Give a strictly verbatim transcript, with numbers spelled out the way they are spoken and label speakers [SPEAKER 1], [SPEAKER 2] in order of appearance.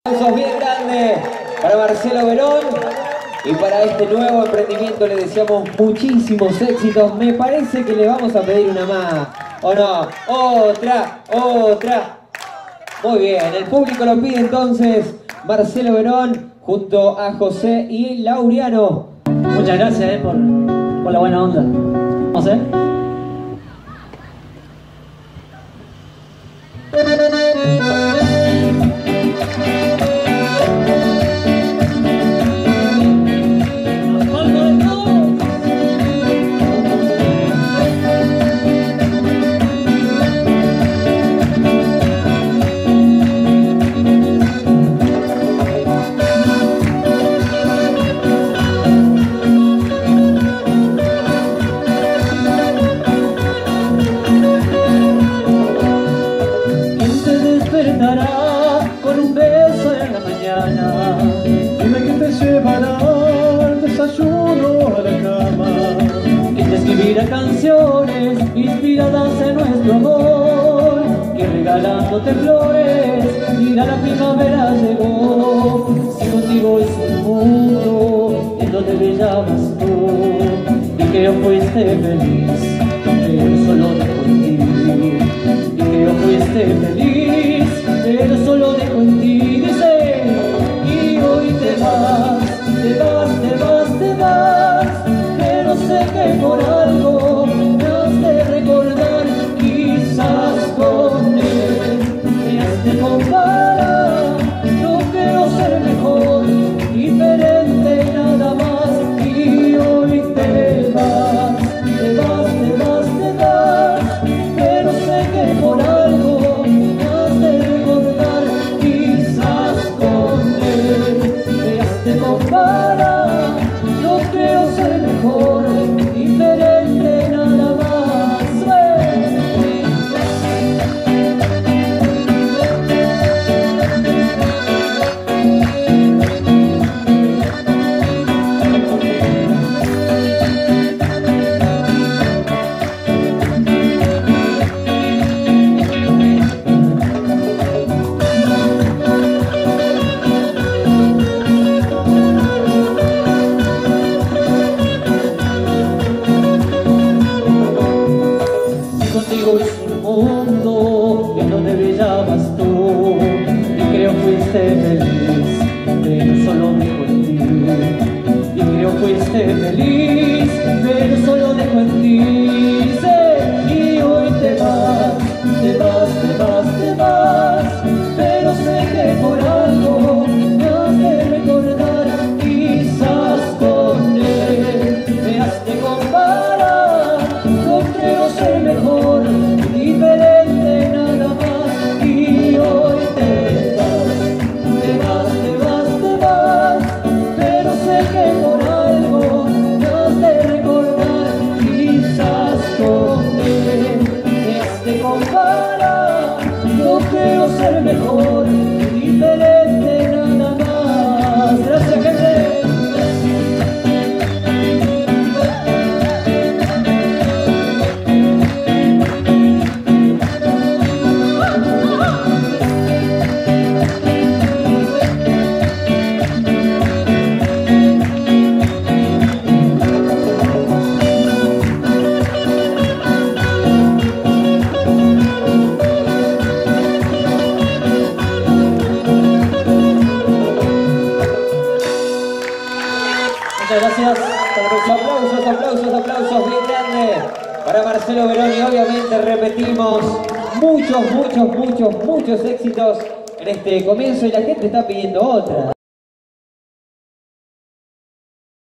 [SPEAKER 1] Aplausos bien grandes para Marcelo Verón y para este nuevo emprendimiento le deseamos muchísimos éxitos. Me parece que le vamos a pedir una más, ¿o no? Otra, otra. Muy bien, el público lo pide entonces Marcelo Verón junto a José y Laureano.
[SPEAKER 2] Muchas gracias eh, por, por la buena onda. Vamos a ver. Con un beso en la mañana, dime que te llevará el desayuno a la cama y te escribirá canciones inspiradas en nuestro amor, que regalándote flores mira la primavera llegó. Si contigo es un mundo en donde brillabas tú y que fuiste feliz, pero solo dejo en ti, y que fuiste feliz, pero solo dejo en ti, dice, y hoy te vas, te vas, te vas, te vas, pero sé que por algo me has de recordar, quizás con él me has de comparar, no quiero ser mejor, diferente nada más, y hoy te vas, te vas, te vas, te vas, pero sé que por algo compara, no creo ser mejor, diferente nada más. Contigo es un mundo en donde brillabas tú y creo fuiste feliz, pero solo dejo en ti, y creo fuiste feliz, pero solo dejo en ti, sé, y hoy te vas, te vas, te vas, te vas, pero sé que por algo me has de recordar, quizás con él me has de comparar, no creo ser mejor, diferente nada más, y hoy te vas, te vas, te vas, te vas, pero sé que por algo me has de recordar, quizás con él me has de comparar, no creo ser mejor, diferente nada más. Gracias, gente. Muchas gracias.
[SPEAKER 1] Aplausos, aplausos, aplausos bien grandes para Marcelo Verón y obviamente repetimos muchos, muchos, muchos, muchos éxitos en este comienzo y la gente está pidiendo otra.